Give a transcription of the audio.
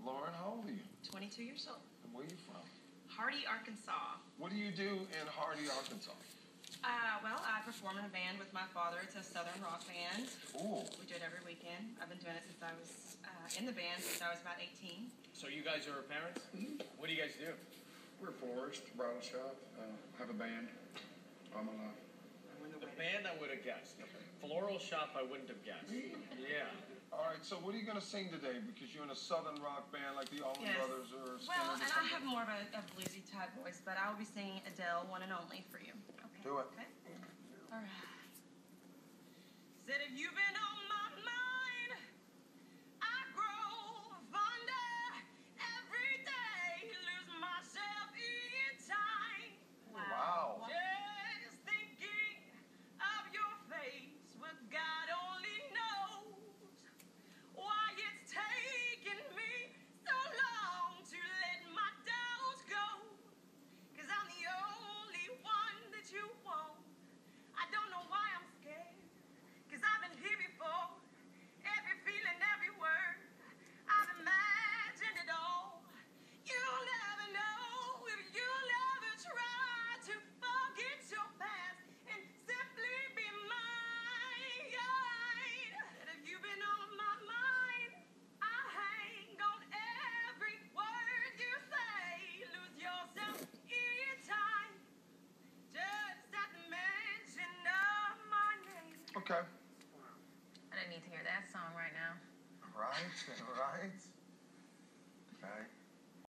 Lauren, how old are you? 22 years old. And where are you from? Hardy, Arkansas. What do you do in Hardy, Arkansas? Well, I perform in a band with my father. It's a Southern rock band. Ooh. We do it every weekend. I've been doing it since I was in the band since I was about 18. So you guys are parents? Mm-hmm. What do you guys do? We're florists, bridal shop, have a band all my life. The band I would have guessed. Floral shop I wouldn't have guessed. Yeah. All right, so what are you going to sing today? Because you're in a Southern rock band like the Allman Yes. Brothers or Well, and I have more of a bluesy type voice, but I will be singing Adele, One and Only, for you. Okay. Do it. Okay. All right. Said if you've been on my mind, I grow fonder every day, lose myself in time. Wow. Just thinking of your face, what God only knows why it's taken me so long to let my doubts go. 'Cause I'm the only one that you want. I don't know why I'm scared, 'cause I've been here before. Every feeling, every word, I've imagined it all. You'll never know if you'll ever try to forget your past and simply be mine. And if you've been on my mind, I hang on every word you say. Lose yourself in time, just at the mention of my name. Okay. I didn't need to hear that song right now. Right, right. Okay.